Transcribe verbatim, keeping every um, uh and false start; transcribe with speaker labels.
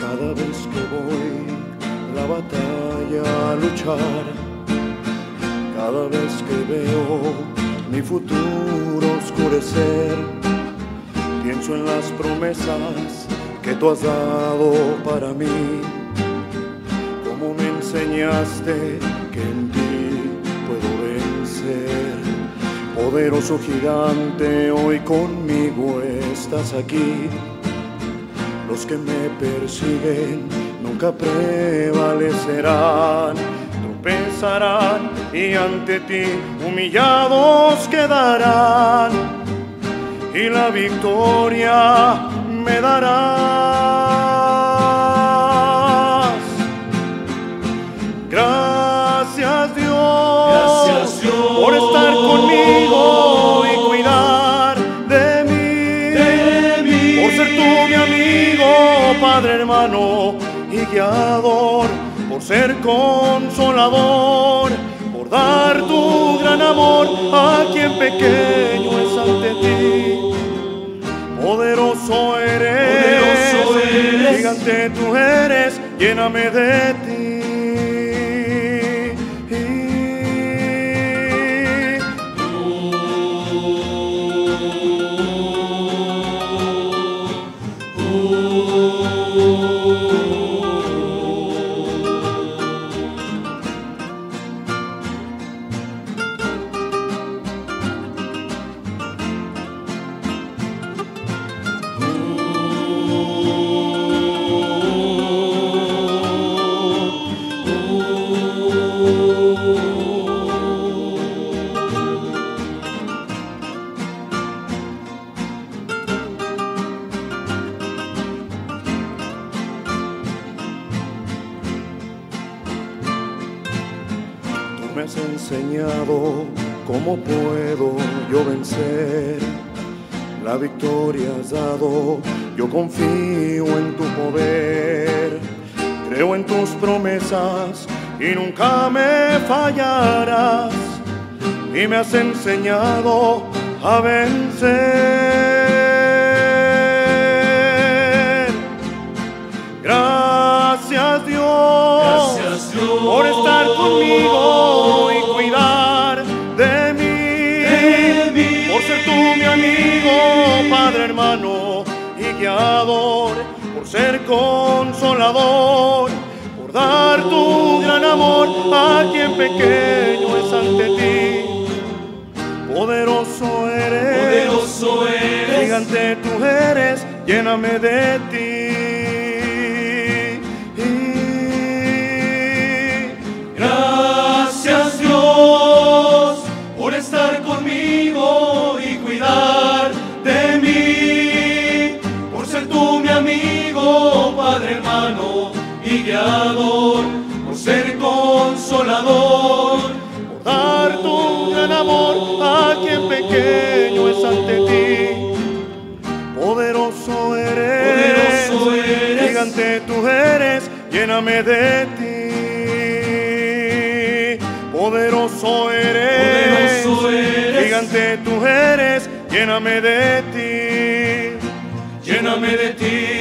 Speaker 1: Cada vez que voy la batalla a luchar, cada vez que veo mi futuro oscurecer, pienso en las promesas que tú has dado para mí, como me enseñaste que en ti puedo vencer. Poderoso gigante, hoy conmigo estás aquí. Los que me persiguen nunca prevalecerán, tropezarán y ante ti humillados quedarán, y la victoria me darás. Gracias Dios,
Speaker 2: Gracias, Dios,
Speaker 1: por estar conmigo y cuidar de mí,
Speaker 2: de mí.
Speaker 1: por ser tú mi amigo, Padre, hermano y guiador, por ser consolador, por dar tu gran amor a quien pequeño es ante ti. Poderoso eres,
Speaker 2: Poderoso eres,
Speaker 1: gigante tú eres, lléname de ti. Me has enseñado cómo puedo yo vencer, la victoria has dado, yo confío en tu poder, creo en tus promesas y nunca me fallarás, y me has enseñado a vencer. Gracias Dios,
Speaker 2: Gracias, Dios,
Speaker 1: por estar conmigo y cuidar de mí,
Speaker 2: de mí.
Speaker 1: por ser tú mi amigo, Padre, hermano y guiador, por ser consolador, por dar tu gran amor a quien pequeño es ante ti. Poderoso eres,
Speaker 2: Poderoso eres,
Speaker 1: gigante tú eres, lléname de ti.
Speaker 2: Gracias Dios, por estar conmigo y cuidar de mí, por ser tú mi amigo, Padre, hermano y guiador, por ser consolador,
Speaker 1: Por dar tu gran amor a quien pequeño es ante ti. Poderoso eres,
Speaker 2: Poderoso eres,
Speaker 1: gigante tú eres, lléname de ti. Poderoso eres,
Speaker 2: Poderoso eres,
Speaker 1: gigante tú eres, lléname de ti.
Speaker 2: lléname de ti.